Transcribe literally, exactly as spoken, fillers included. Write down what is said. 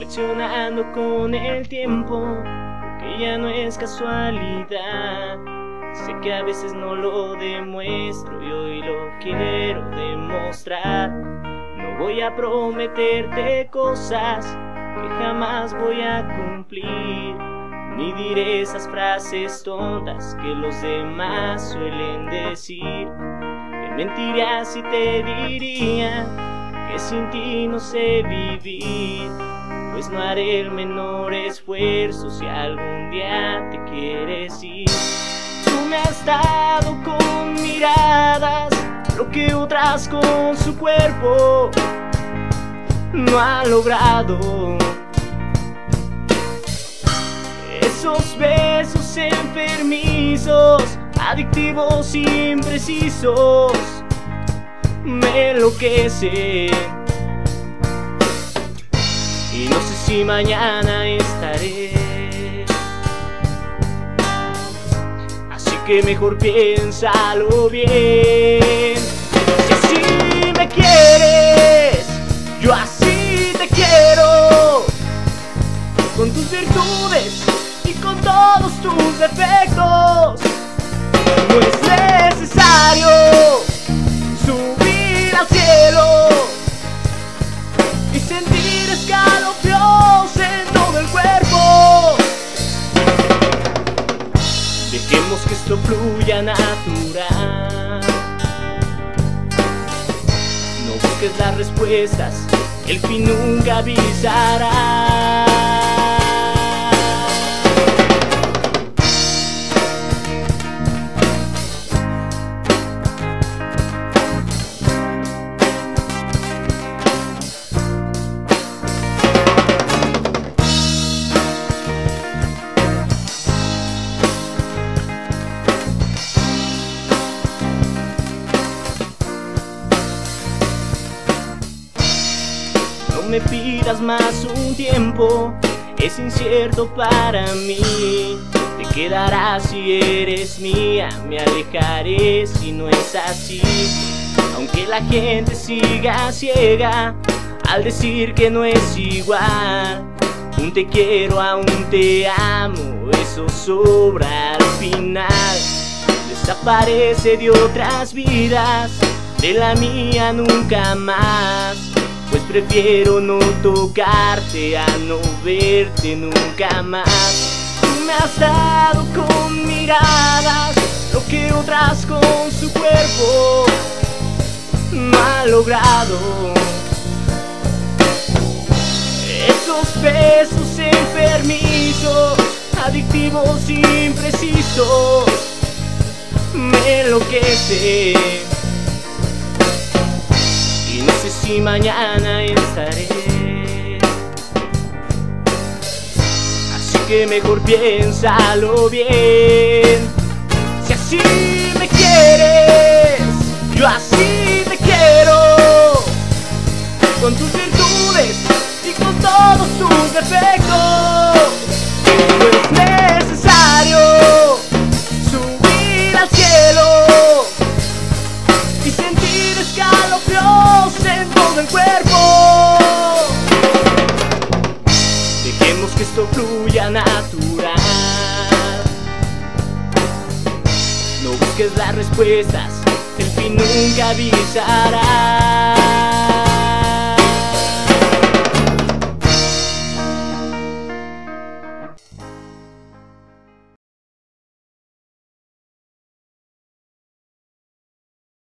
reflexionando con el tiempo que ya no es casualidad. Sé que a veces no lo demuestro y hoy lo quiero demostrar. No voy a prometerte cosas que jamás voy a cumplir, ni diré esas frases tontas que los demás suelen decir. Te mentiría si te diría que sin ti no sé vivir, pues no haré el menor esfuerzo si algún día te quieres ir. Tú me has dado con miradas lo que otras con su cuerpo no han logrado. Esos besos enfermizos, adictivos, imprecisos, me enloquecen. Y no sé si mañana estaré, así que mejor piénsalo bien. Si así me quieres, yo así te quiero, con tus virtudes y con todos tus defectos. No es necesario subir al cielo y sentir escalofríos en todo el cuerpo. Dejemos que esto fluya natural. No busques las respuestas, el fin nunca avisará. No me pidas más un tiempo, es incierto para mí. Te quedarás si eres mía, me alejaré si no es así. Aunque la gente siga ciega al decir que no es igual, un te quiero a un te amo, eso sobra al final. Desaparece de otras vidas, de la mía nunca más, pues prefiero no tocarte a no verte nunca más. Tú me has dado con miradas lo que otras con su cuerpo no han logrado. Esos besos enfermizos, adictivos, imprecisos, me enloquecen. Y no sé si mañana estaré, así que mejor piénsalo bien. Si así me quieres, yo así te quiero, con tus virtudes y con todos tus defectos. No es necesario subir al cielo y sentir escalofríos en todo el cuerpo. Dejemos que esto fluya natural. No busques las respuestas, el fin nunca avisará.